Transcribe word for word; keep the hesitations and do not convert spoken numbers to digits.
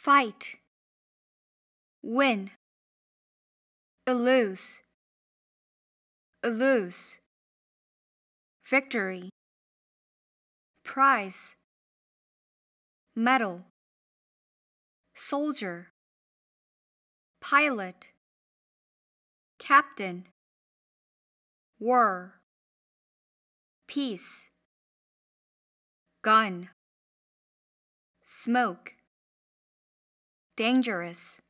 fight, win, lose, lose, victory, prize, medal, soldier, pilot, captain, war, peace, gun, smoke, dangerous,